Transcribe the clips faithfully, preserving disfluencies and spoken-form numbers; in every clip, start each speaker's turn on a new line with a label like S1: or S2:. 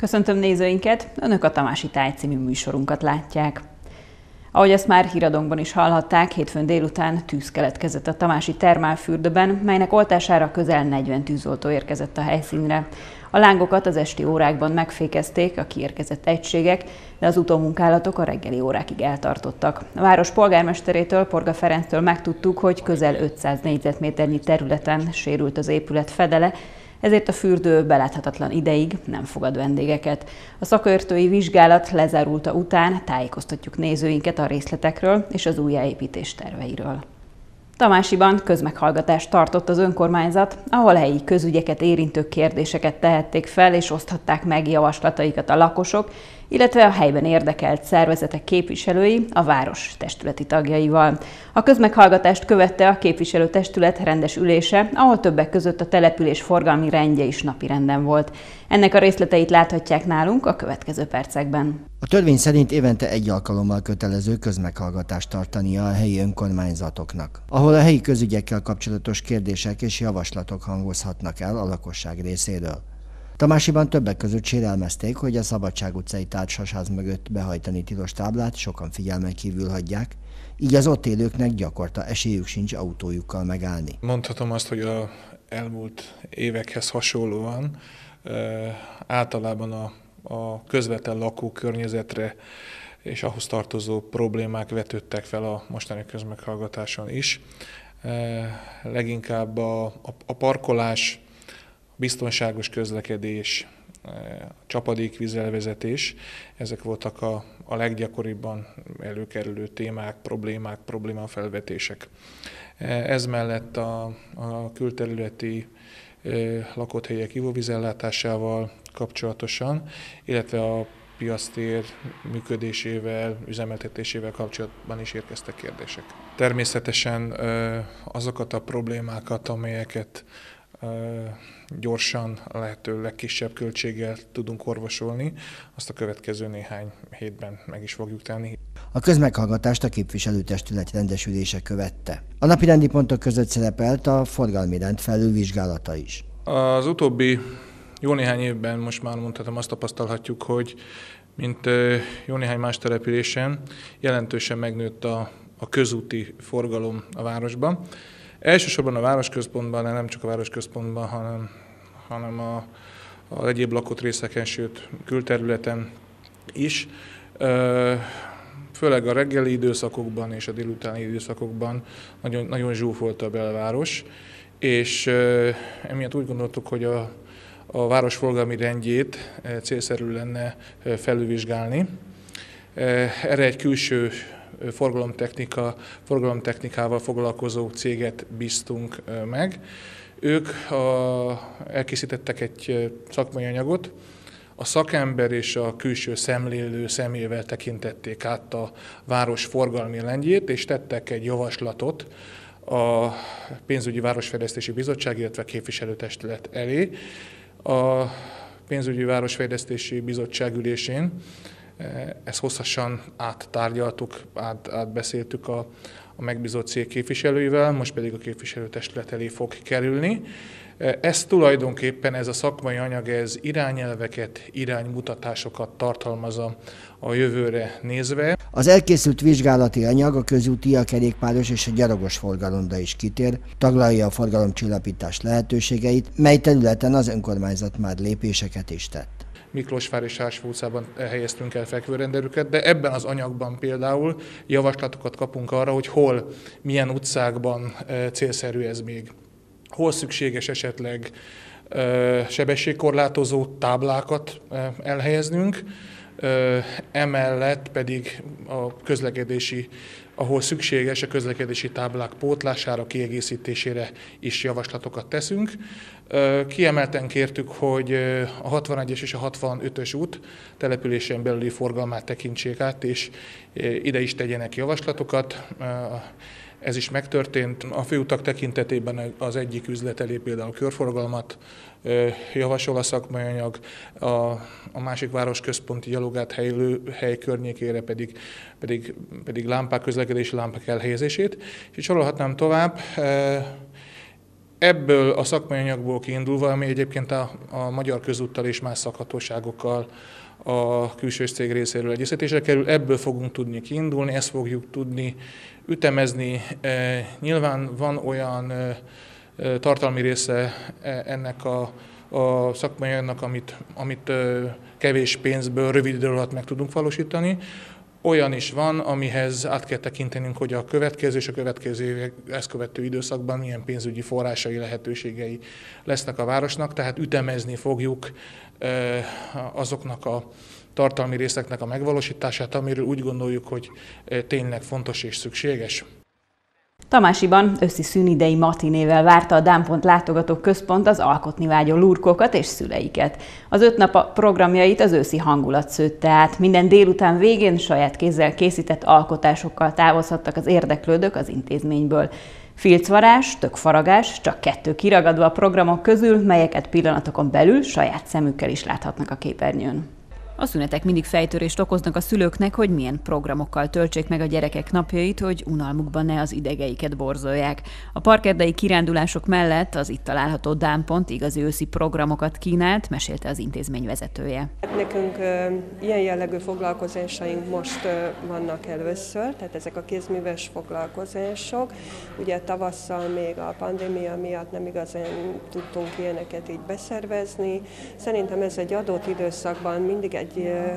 S1: Köszöntöm nézőinket, Önök a Tamási Táj című műsorunkat látják. Ahogy ezt már híradónkban is hallhatták, hétfőn délután tűz keletkezett a tamási termálfürdőben, melynek oltására közel negyven tűzoltó érkezett a helyszínre. A lángokat az esti órákban megfékezték a kiérkezett egységek, de az utómunkálatok a reggeli órákig eltartottak. A város polgármesterétől, Porga Ferenctől megtudtuk, hogy közel ötszáz négyzetméternyi területen sérült az épület fedele, ezért a fürdő beláthatatlan ideig nem fogad vendégeket. A szakértői vizsgálat lezárulta után tájékoztatjuk nézőinket a részletekről és az újjáépítés terveiről. Tamásiban közmeghallgatást tartott az önkormányzat, ahol helyi közügyeket érintő kérdéseket tehették fel és oszthatták meg javaslataikat a lakosok, illetve a helyben érdekelt szervezetek képviselői a város testületi tagjaival. A közmeghallgatást követte a képviselőtestület rendes ülése, ahol többek között a település forgalmi rendje is napirenden volt. Ennek a részleteit láthatják nálunk a következő percekben.
S2: A törvény szerint évente egy alkalommal kötelező közmeghallgatást tartania a helyi önkormányzatoknak, ahol a helyi közügyekkel kapcsolatos kérdések és javaslatok hangozhatnak el a lakosság részéről. Tamásiban többek között sérelmezték, hogy a Szabadság utcai társasház mögött behajtani tilos táblát sokan figyelmen kívül hagyják, így az ott élőknek gyakorta esélyük sincs autójukkal megállni.
S3: Mondhatom azt, hogy az elmúlt évekhez hasonlóan e, általában a, a közvetlen lakókörnyezetre és ahhoz tartozó problémák vetődtek fel a mostani közmeghallgatáson is. E, leginkább a, a, a parkolás, biztonságos közlekedés, csapadékvízelvezetés, ezek voltak a, a leggyakoribban előkerülő témák, problémák, problémafelvetések. Ez mellett a, a külterületi e, lakott helyek ivóvízellátásával kapcsolatosan, illetve a piactér működésével, üzemeltetésével kapcsolatban is érkeztek kérdések. Természetesen e, azokat a problémákat, amelyeket gyorsan, a lehető legkisebb költséggel tudunk orvosolni, azt a következő néhány hétben meg is fogjuk tenni.
S2: A közmeghallgatást a képviselőtestület rendesülése követte. A napirendi pontok között szerepelt a forgalmi rend felülvizsgálata is.
S3: Az utóbbi jó néhány évben most már mondhatom, azt tapasztalhatjuk, hogy mint jó néhány más településen jelentősen megnőtt a, a közúti forgalom a városban. Elsősorban a városközpontban, de nem csak a városközpontban, hanem, hanem a, a egyéb lakott részeken, sőt külterületen is. Főleg a reggeli időszakokban és a délutáni időszakokban nagyon, nagyon zsúfolt a belváros, és emiatt úgy gondoltuk, hogy a, a város forgalmi rendjét célszerű lenne felülvizsgálni. Erre egy külső forgalomtechnika, forgalomtechnikával foglalkozó céget bíztunk meg. Ők a, elkészítettek egy szakmai anyagot, a szakember és a külső szemlélő szemével tekintették át a város forgalmi rendjét, és tettek egy javaslatot a Pénzügyi Városfejlesztési Bizottság, illetve a képviselőtestület elé. A Pénzügyi Városfejlesztési Bizottság ülésén ezt hosszasan áttárgyaltuk, át, átbeszéltük a, a megbízott cég képviselőivel, most pedig a képviselőtestület elé fog kerülni. Ez tulajdonképpen, ez a szakmai anyag, ez irányelveket, iránymutatásokat tartalmaz a, a jövőre nézve.
S2: Az elkészült vizsgálati anyag a közúti, a kerékpáros és a gyalogos forgalomra is kitér, taglalja a forgalomcsillapítás lehetőségeit, mely területen az önkormányzat már lépéseket is tett.
S3: Miklósvár és Sársfa utcában helyeztünk el fekvőrendelőket, de ebben az anyagban például javaslatokat kapunk arra, hogy hol, milyen utcákban célszerű ez még. Hol szükséges esetleg sebességkorlátozó táblákat elhelyeznünk, emellett pedig a közlekedési, ahol szükséges, a közlekedési táblák pótlására, kiegészítésére is javaslatokat teszünk. Kiemelten kértük, hogy a hatvanegyes és a hatvanötös út településen belüli forgalmát tekintsék át, és ide is tegyenek javaslatokat. Ez is megtörtént. A főutak tekintetében az egyik üzlet elé például körforgalmat javasol a szakmai anyag, a, a másik városközponti gyalogát helylő hely környékére pedig, pedig, pedig lámpák, közlekedési lámpák elhelyezését. És sorolhatnám tovább. Ebből a szakmai anyagból kiindulva, ami egyébként a, a Magyar Közúttal és más szakhatóságokkal a külsős cég részéről egyeztetésre kerül, ebből fogunk tudni kiindulni, ezt fogjuk tudni ütemezni. Nyilván van olyan tartalmi része ennek a, a szakmai anyagnak, amit, amit kevés pénzből rövid idő alatt meg tudunk valósítani. Olyan is van, amihez át kell tekintenünk, hogy a következő és a következő ezt követő időszakban milyen pénzügyi forrásai, lehetőségei lesznek a városnak, tehát ütemezni fogjuk azoknak a tartalmi részeknek a megvalósítását, amiről úgy gondoljuk, hogy tényleg fontos és szükséges.
S1: Tamásiban őszi szünidei matinével várta a Dámpont Látogatók Központ az alkotni vágyó lurkokat és szüleiket. Az öt nap programjait az őszi hangulat szőtte át. Minden délután végén saját kézzel készített alkotásokkal távozhattak az érdeklődők az intézményből. Filcvarás, tökfaragás, csak kettő kiragadva a programok közül, melyeket pillanatokon belül saját szemükkel is láthatnak a képernyőn. A szünetek mindig fejtörést okoznak a szülőknek, hogy milyen programokkal töltsék meg a gyerekek napjait, hogy unalmukban ne az idegeiket borzolják. A parkerdei kirándulások mellett az itt található Dámpont igazi őszi programokat kínált, mesélte az intézmény vezetője.
S4: Nekünk ö, ilyen jellegű foglalkozásaink most ö, vannak először, tehát ezek a kézműves foglalkozások. Ugye tavasszal még a pandémia miatt nem igazán tudtunk ilyeneket így beszervezni. Szerintem ez egy adott időszakban mindig egy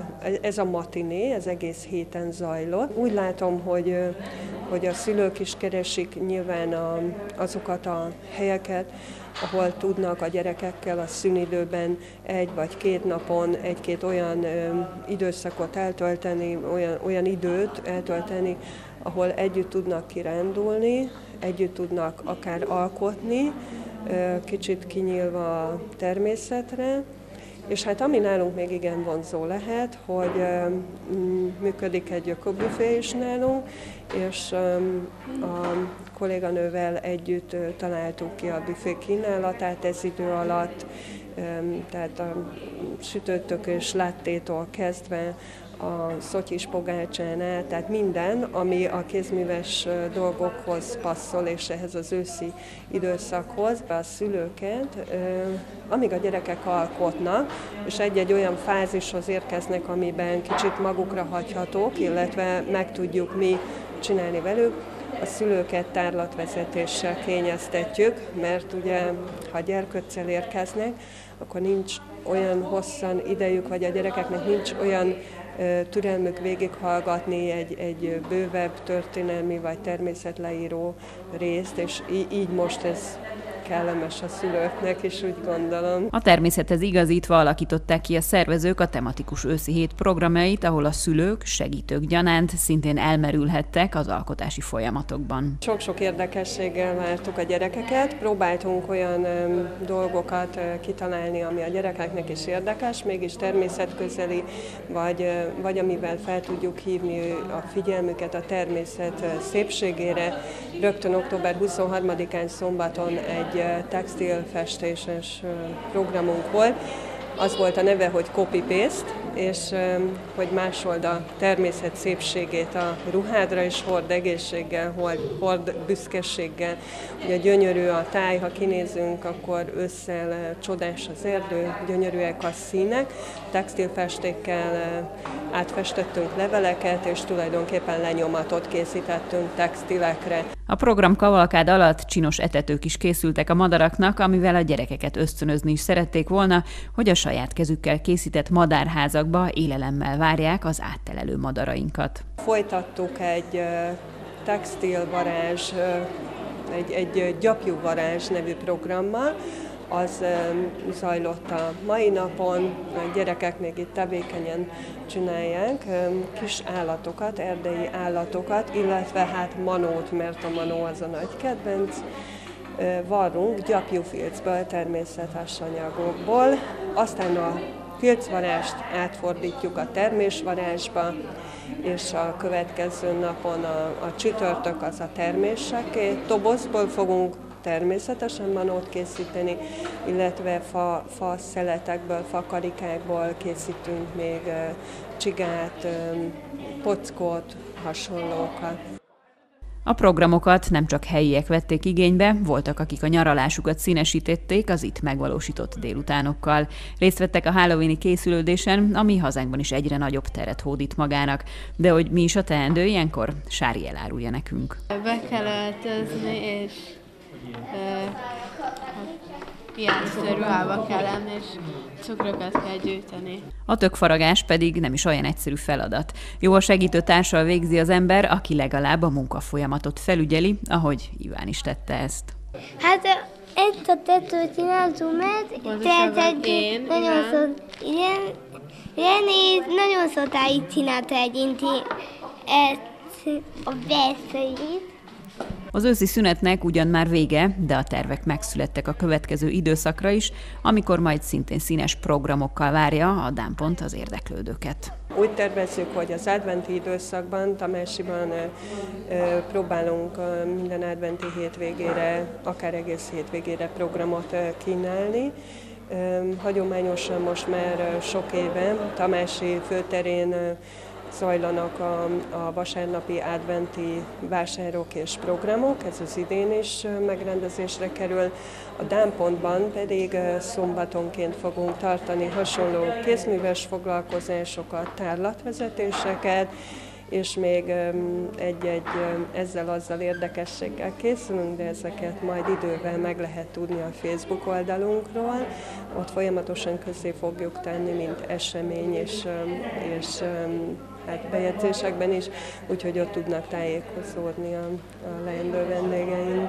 S4: ez a matiné, ez egész héten zajlott. Úgy látom, hogy, hogy a szülők is keresik nyilván a, azokat a helyeket, ahol tudnak a gyerekekkel a szünidőben egy vagy két napon egy-két olyan ö, időszakot eltölteni, olyan, olyan időt eltölteni, ahol együtt tudnak kirándulni, együtt tudnak akár alkotni, ö, kicsit kinyílva a természetre. És hát ami nálunk még igen vonzó lehet, hogy um, működik egy ökobüfé is nálunk, és um, a kolléganővel együtt uh, találtuk ki a büfé kínálatát ez idő alatt, um, tehát a sütőtökös lattétól kezdve a szotyis pogácsán át, tehát minden, ami a kézműves dolgokhoz passzol, és ehhez az őszi időszakhoz. A szülőket, amíg a gyerekek alkotnak, és egy-egy olyan fázishoz érkeznek, amiben kicsit magukra hagyhatók, illetve meg tudjuk mi csinálni velük, a szülőket tárlatvezetéssel kényeztetjük, mert ugye, ha gyerkőccel érkeznek, akkor nincs olyan hosszan idejük, vagy a gyerekeknek nincs olyan türelmük végighallgatni egy, egy bővebb történelmi vagy természetleíró részt, és így most ez kellemes a szülőknek is, úgy gondolom.
S1: A természethez igazítva alakították ki a szervezők a tematikus őszi hét programjait, ahol a szülők, segítők gyanánt szintén elmerülhettek az alkotási folyamatokban.
S4: Sok-sok érdekességgel vártuk a gyerekeket, próbáltunk olyan um, dolgokat uh, kitalálni, ami a gyerekeknek is érdekes, mégis természetközeli, vagy, uh, vagy amivel fel tudjuk hívni a figyelmüket a természet uh, szépségére. Rögtön október huszonharmadikán szombaton egy textilfestéses programunk volt. Az volt a neve, hogy copy-paste, és hogy másold a természet szépségét a ruhádra, és hord egészséggel, hord büszkeséggel. Ugye gyönyörű a táj, ha kinézünk, akkor ősszel csodás az erdő, gyönyörűek a színek. Textilfestékkel átfestettünk leveleket, és tulajdonképpen lenyomatot készítettünk textilekre.
S1: A program kavalkád alatt csinos etetők is készültek a madaraknak, amivel a gyerekeket ösztönözni is szerették volna, hogy a saját kezükkel készített madárházakba élelemmel várják az áttelelő madarainkat.
S4: Folytattuk egy textilvarázs, egy, egy gyapjúvarázs nevű programmal, az zajlott a mai napon, a gyerekek még itt tevékenyen csinálják, kis állatokat, erdei állatokat, illetve hát manót, mert a manó az a nagy kedvenc. Varrunk gyapjúfilcből, természetes anyagokból, aztán a filcvarást átfordítjuk a termésvarázsba, és a következő napon a, a csütörtök az a terméseké. Tobozból fogunk természetesen manót készíteni, illetve fa, fa szeletekből, fakarikákból készítünk még csigát, pockót, hasonlókat.
S1: A programokat nem csak helyiek vették igénybe, voltak, akik a nyaralásukat színesítették az itt megvalósított délutánokkal. Részt vettek a halloweeni készülődésen, ami hazánkban is egyre nagyobb teret hódít magának. De hogy mi is a teendő ilyenkor, Sári elárulja nekünk.
S5: Be kell öltözni, és ilyen ruhába kell lenni, és cukrokat kell gyűjteni.
S1: A tökfaragás pedig nem is olyan egyszerű feladat. Jó a segítő társal végzi az ember, aki legalább a munkafolyamatot felügyeli, ahogy Iván is tette ezt.
S6: Hát ezt a tetőt csináltuk meg, tehát egy nagyon szó, igen, René nagyon szokáig csinálta egyébként ezt a versenyt.
S1: Az őszi szünetnek ugyan már vége, de a tervek megszülettek a következő időszakra is, amikor majd szintén színes programokkal várja a Dámpont az érdeklődőket.
S4: Úgy tervezzük, hogy az adventi időszakban, Tamásiban próbálunk minden adventi hétvégére, akár egész hétvégére programot kínálni. Hagyományosan most már sok éve Tamási főterén zajlanak a, a vasárnapi adventi vásárok és programok, ez az idén is megrendezésre kerül. A Dámpontban pedig szombatonként fogunk tartani hasonló kézműves foglalkozásokat, tárlatvezetéseket, és még egy-egy ezzel-azzal érdekességgel készülünk, de ezeket majd idővel meg lehet tudni a Facebook oldalunkról. Ott folyamatosan közzé fogjuk tenni, mint esemény és, és hát bejegyzésekben is, úgyhogy ott tudnak tájékozódni a, a leendő vendégeink.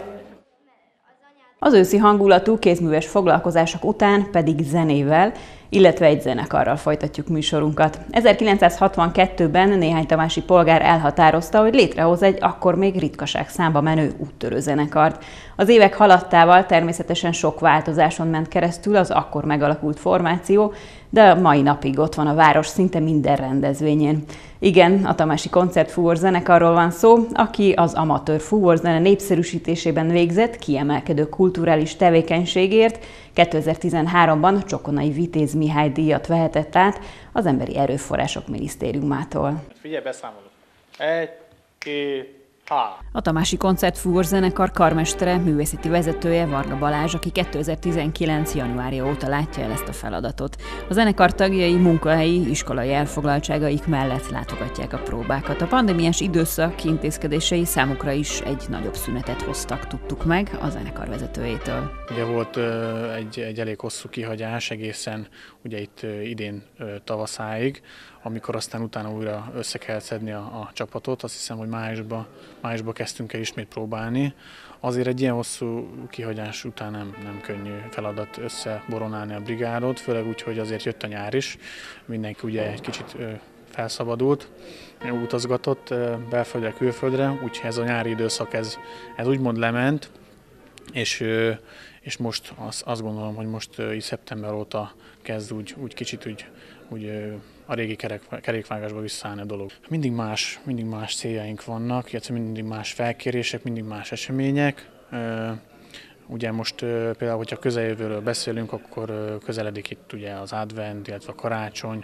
S1: Az őszi hangulatú kézműves foglalkozások után pedig zenével, illetve egy zenekarral folytatjuk műsorunkat. ezerkilencszázhatvankettőben néhány tamási polgár elhatározta, hogy létrehoz egy akkor még ritkaság számba menő úttörő zenekart. Az évek haladtával természetesen sok változáson ment keresztül az akkor megalakult formáció, de a mai napig ott van a város szinte minden rendezvényén. Igen, a tamási koncertfúvós zenekarról van szó, aki az amatőr fúvózene népszerűsítésében végzett kiemelkedő kulturális tevékenységért kétezer-tizenháromban Csokonai Vitéz Mihály díjat vehetett át az Emberi Erőforrások Minisztériumától.
S7: Figyelj, beszámolok. Egy, két, há.
S1: A tamási koncertfúvós zenekar karmestere, művészeti vezetője Varga Balázs, aki kétezer-tizenkilenc. januárja óta látja el ezt a feladatot. A zenekar tagjai munkahelyi, iskolai elfoglaltságaik mellett látogatják a próbákat. A pandémiás időszak intézkedései számukra is egy nagyobb szünetet hoztak, tudtuk meg a zenekar vezetőjétől.
S7: Ugye volt uh, egy, egy elég hosszú kihagyás egészen ugye itt uh, idén uh, tavaszáig, amikor aztán utána újra össze kellett szedni a, a csapatot. Azt hiszem, hogy májusban májusban kezdtünk el ismét próbálni. Azért egy ilyen hosszú kihagyás után nem, nem könnyű feladat összeboronálni a brigádot, főleg úgy, hogy azért jött a nyár is, mindenki ugye egy kicsit ö, felszabadult, utazgatott ö, belföldre, külföldre, úgyhogy ez a nyári időszak ez, ez úgymond lement, és, ö, és most az, azt gondolom, hogy most ö, szeptember óta kezd úgy, úgy kicsit úgy, úgy ö, a régi kerek, kerékvágásba visszaállni a dolog. Mindig más, mindig más céljaink vannak, illetve mindig más felkérések, mindig más események. Ugye most például, hogyha közeljövőről beszélünk, akkor közeledik itt ugye az advent, illetve a karácsony.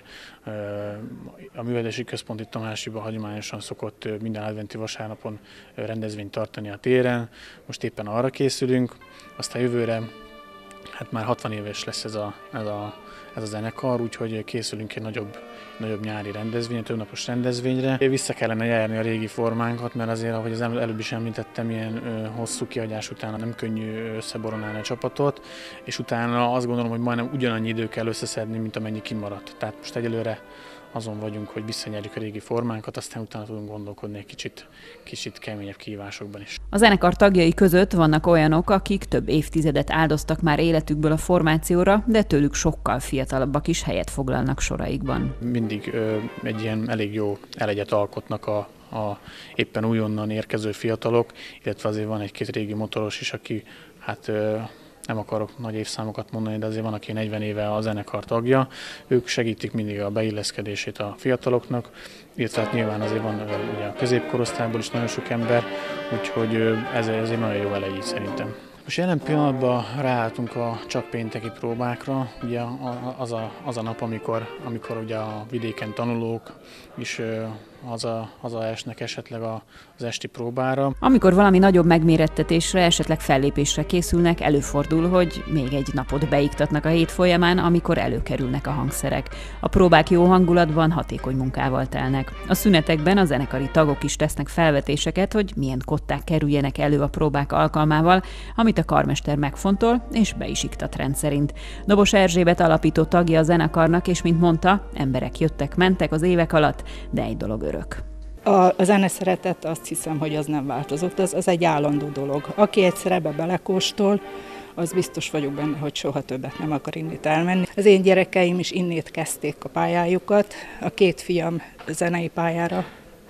S7: A Művelődési Központ itt Tamásiban hagyományosan szokott minden adventi vasárnapon rendezvényt tartani a téren. Most éppen arra készülünk, aztán jövőre hát már hatvan éves lesz ez a, ez a, ez a zenekar, úgyhogy készülünk egy nagyobb, nagyobb nyári rendezvény, többnapos rendezvényre. Vissza kellene járni a régi formánkat, mert azért, ahogy az előbb is említettem, ilyen ö, hosszú kihagyás után nem könnyű összeboronálni a csapatot, és utána azt gondolom, hogy majdnem ugyanannyi idő kell összeszedni, mint amennyi kimaradt. Tehát most egyelőre azon vagyunk, hogy visszanyerjük a régi formánkat, aztán utána tudunk gondolkodni egy kicsit, kicsit keményebb kihívásokban is.
S1: A zenekar tagjai között vannak olyanok, akik több évtizedet áldoztak már életükből a formációra, de tőlük sokkal fiatalabbak is helyet foglalnak soraikban.
S7: Mindig ö, egy ilyen elég jó elegyet alkotnak a, a éppen újonnan érkező fiatalok, illetve azért van egy-két régi motoros is, aki hát ö, nem akarok nagy évszámokat mondani, de azért van, aki negyven éve a zenekar tagja. Ők segítik mindig a beilleszkedését a fiataloknak, illetve hát nyilván azért van ugye a középkorosztályból is nagyon sok ember, úgyhogy ez, ez egy nagyon jó elegy szerintem. Most jelen pillanatban ráálltunk a csak pénteki próbákra, ugye az a, az a nap, amikor, amikor ugye a vidéken tanulók is haza, hazaesnek esetleg az esti próbára.
S1: Amikor valami nagyobb megmérettetésre, esetleg fellépésre készülnek, előfordul, hogy még egy napot beiktatnak a hét folyamán, amikor előkerülnek a hangszerek. A próbák jó hangulatban, hatékony munkával telnek. A szünetekben a zenekari tagok is tesznek felvetéseket, hogy milyen kották kerüljenek elő a próbák alkalmával, amit a karmester megfontol és be is iktat rendszerint. Dobos Erzsébet alapító tagja a zenekarnak, és mint mondta, emberek jöttek-mentek az évek alatt, de egy dolog örök.
S8: A, a zene szeretet, azt hiszem, hogy az nem változott, az, az egy állandó dolog. Aki egyszer ebbe belekóstol, az biztos vagyok benne, hogy soha többet nem akar innét elmenni. Az én gyerekeim is innét kezdték a pályájukat. A két fiam zenei pályára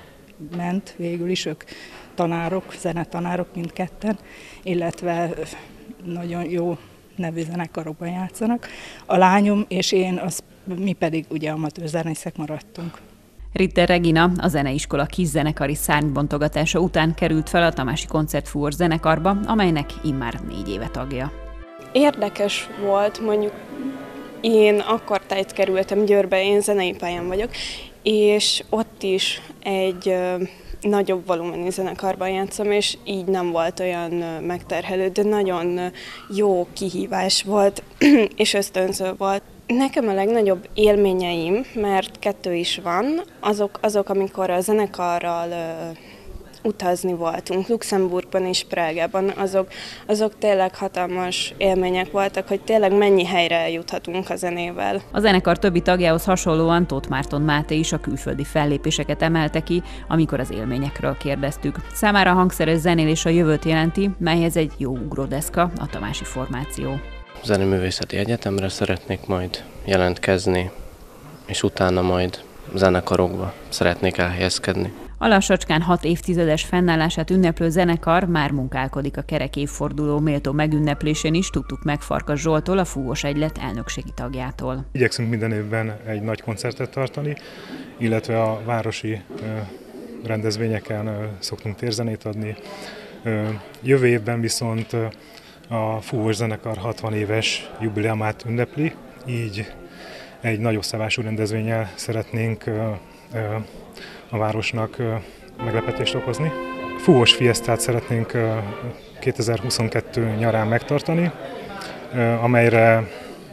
S8: ment végül is, ők tanárok, zenetanárok mindketten, illetve nagyon jó nevű zenekarokban játszanak. A lányom és én, az, mi pedig ugye amatőr zenészek maradtunk.
S1: Ritter Regina a zeneiskola kiszenekari szárnybontogatása után került fel a Tamási Koncertfúvós zenekarba, amelynek immár négy éve tagja.
S9: Érdekes volt, mondjuk én akkor tájt kerültem Győrbe, én zenei pályán vagyok, és ott is egy ö, nagyobb volumenű zenekarban játszom, és így nem volt olyan megterhelő, de nagyon jó kihívás volt, és ösztönző volt. Nekem a legnagyobb élményeim, mert kettő is van, azok, azok amikor a zenekarral ö, utazni voltunk, Luxemburgban és Prágában, azok, azok tényleg hatalmas élmények voltak, hogy tényleg mennyi helyre eljuthatunk a zenével.
S1: A zenekar többi tagjához hasonlóan Tóth Márton Máté is a külföldi fellépéseket emelte ki, amikor az élményekről kérdeztük. Számára a hangszeres zenélés a jövőt jelenti, melyhez egy jó ugródeszka, a tamási formáció.
S10: Zeneművészeti Egyetemre szeretnék majd jelentkezni, és utána majd zenekarokba szeretnék elhelyezkedni.
S1: A lassacskán hat évtizedes fennállását ünneplő zenekar már munkálkodik a kerek évforduló méltó megünneplésén is, tudtuk meg Farkas Zsolttól, a Fúvós Egylet elnökségi tagjától.
S11: Igyekszünk minden évben egy nagy koncertet tartani, illetve a városi rendezvényeken szoktunk térzenét adni. Jövő évben viszont a Fúvós zenekar hatvan éves jubileumát ünnepli, így egy nagyobb szabású rendezvénnyel szeretnénk a városnak meglepetést okozni. Fúvós Fiesztát szeretnénk kétezer-huszonkettő nyarán megtartani, amelyre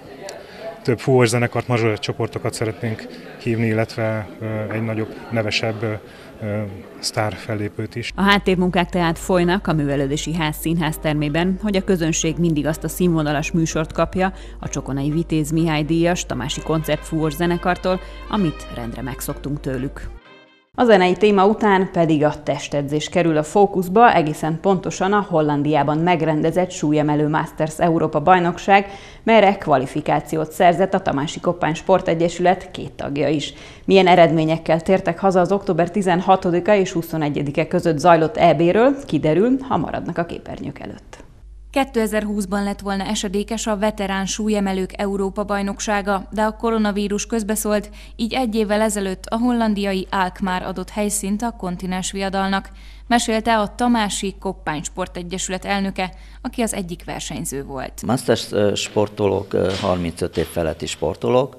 S11: több fúvós zenekart, mazsoret csoportokat szeretnénk hívni, illetve egy nagyobb, nevesebb sztár fellépőt is.
S1: A háttérmunkák tehát folynak a Művelődési Ház színház termében, hogy a közönség mindig azt a színvonalas műsort kapja a Csokonai Vitéz Mihály díjas Tamási Koncertfúvós zenekartól, amit rendre megszoktunk tőlük. A zenei téma után pedig a testedzés kerül a fókuszba, egészen pontosan a Hollandiában megrendezett súlyemelő Masters Európa bajnokság, melyre kvalifikációt szerzett a Tamási Koppány Sportegyesület két tagja is. Milyen eredményekkel tértek haza az október tizenhatodika és huszonegyedike között zajlott é béről, kiderül, ha maradnak a képernyők előtt.
S12: kétezer-húszban lett volna esedékes a veterán súlyemelők Európa-bajnoksága, de a koronavírus közbeszólt, így egy évvel ezelőtt a hollandiai Alkmaar adott helyszínt a kontinens viadalnak, mesélte a Tamási Koppány Sportegyesület elnöke, aki az egyik versenyző volt.
S13: Masters sportolók, harmincöt év feletti sportolók,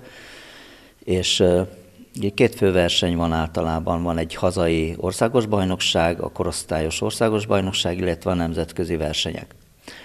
S13: és két fő verseny van általában, van egy hazai országos bajnokság, a korosztályos országos bajnokság, illetve a nemzetközi versenyek.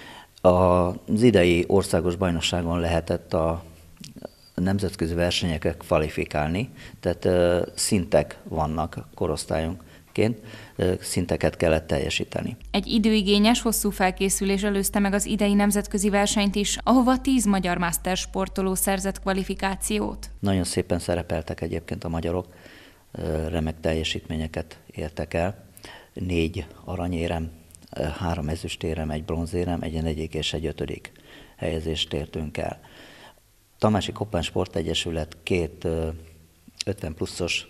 S13: Az idei országos bajnokságon lehetett a nemzetközi versenyeket kvalifikálni, tehát szintek vannak korosztályonként, szinteket kellett teljesíteni.
S12: Egy időigényes, hosszú felkészülés előzte meg az idei nemzetközi versenyt is, ahova tíz magyar master sportoló szerzett kvalifikációt.
S13: Nagyon szépen szerepeltek egyébként a magyarok, remek teljesítményeket értek el, négy aranyérem, három ezüstérem, egy bronzérem, egy negyedik és egy ötödik helyezést értünk el. Tamási Koppány Sportegyesület két ötven pluszos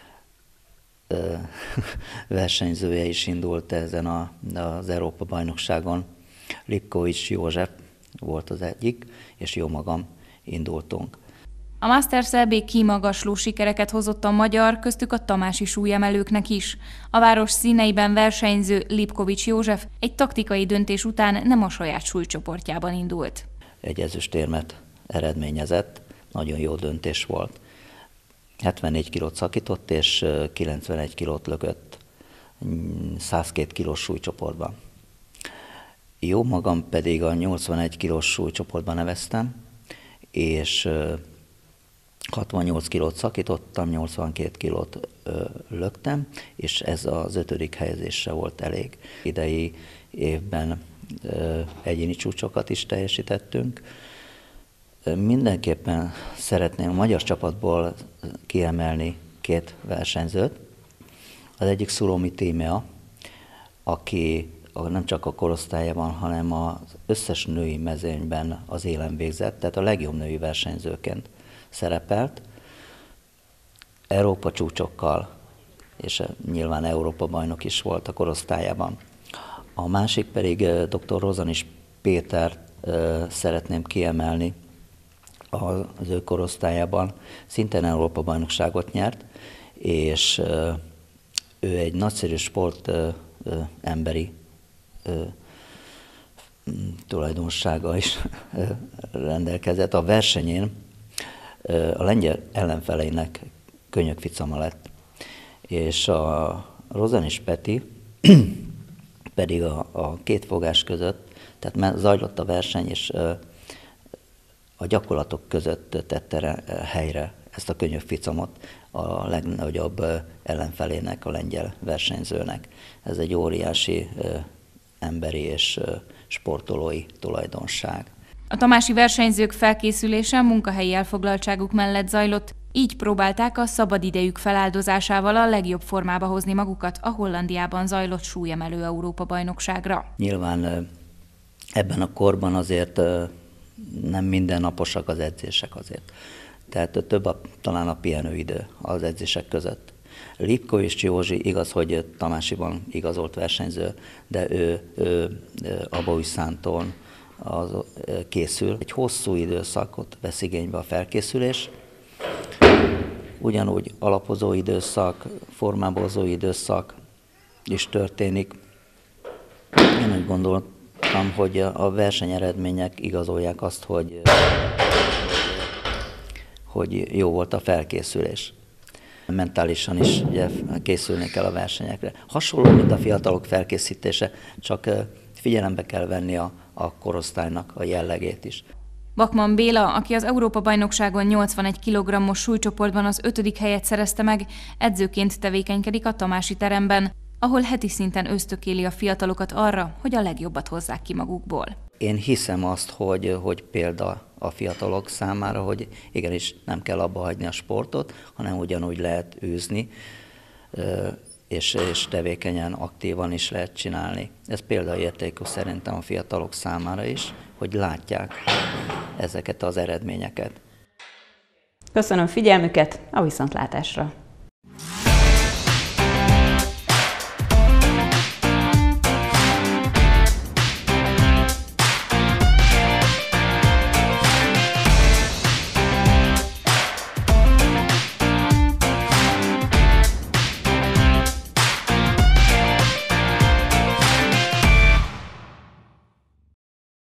S13: versenyzője is indult ezen a, az Európa-bajnokságon. Lipkovics József volt az egyik, és jó magam indultunk.
S12: A Masters é bé kimagasló sikereket hozott a magyar, köztük a tamási súlyemelőknek is. A város színeiben versenyző Lipkovics József egy taktikai döntés után nem a saját súlycsoportjában indult.
S13: Egy ezüstérmet eredményezett, nagyon jó döntés volt. hetvennégy kilót szakított és kilencvenegy kilót lökött száz két kilós súlycsoportban. Jó magam pedig a nyolcvanegy kilós súlycsoportban neveztem, és hatvannyolc kilót szakítottam, nyolcvankét kilót ö, löktem, és ez az ötödik helyezésre volt elég. Idei évben ö, egyéni csúcsokat is teljesítettünk. Mindenképpen szeretném a magyar csapatból kiemelni két versenyzőt. Az egyik Szulomi Tímea, aki nem csak a korosztályában, hanem az összes női mezőnyben az élen végzett, tehát a legjobb női versenyzőként szerepelt. Európa csúcsokkal, és nyilván Európa bajnok is volt a korosztályában. A másik pedig dr. Rozanis Péter szeretném kiemelni, az ő korosztályában szintén Európa bajnokságot nyert, és ő egy nagyszerű sport emberi tulajdonsága is rendelkezett. A versenyén a lengyel ellenfeleinek könyökficama lett, és a Rozanis Peti pedig a, a két fogás között, tehát zajlott a verseny, és a gyakorlatok között tette helyre ezt a könyökficamot a legnagyobb ellenfelének, a lengyel versenyzőnek. Ez egy óriási emberi és sportolói tulajdonság.
S12: A tamási versenyzők felkészülése munkahelyi elfoglaltságuk mellett zajlott, így próbálták a szabadidejük feláldozásával a legjobb formába hozni magukat a Hollandiában zajlott súlyemelő Európa-bajnokságra.
S13: Nyilván ebben a korban azért nem mindennaposak az edzések azért. Tehát több a, talán a pihenőidő az edzések között. Lipkovics Józsi igaz, hogy tamásiban igazolt versenyző, de ő, ő Abaúj-Szántón az, készül. Egy hosszú időszakot vesz igénybe a felkészülés, ugyanúgy alapozó időszak, formábozó időszak is történik. Én úgy gondoltam, hogy a versenyeredmények igazolják azt, hogy, hogy jó volt a felkészülés. Mentálisan is ugye, készülni kell a versenyekre. Hasonló, mint a fiatalok felkészítése, csak figyelembe kell venni a, a korosztálynak a jellegét is.
S12: Bakman Béla, aki az Európa-bajnokságon nyolcvanegy kilogrammos súlycsoportban az ötödik helyet szerezte meg, edzőként tevékenykedik a tamási teremben, ahol heti szinten ösztökéli a fiatalokat arra, hogy a legjobbat hozzák ki magukból.
S13: Én hiszem azt, hogy, hogy példa a fiatalok számára, hogy igenis nem kell abba hagyni a sportot, hanem ugyanúgy lehet űzni, és, és tevékenyen, aktívan is lehet csinálni. Ez példaértékű szerintem a fiatalok számára is, hogy látják ezeket az eredményeket.
S1: Köszönöm figyelmüket, a viszontlátásra!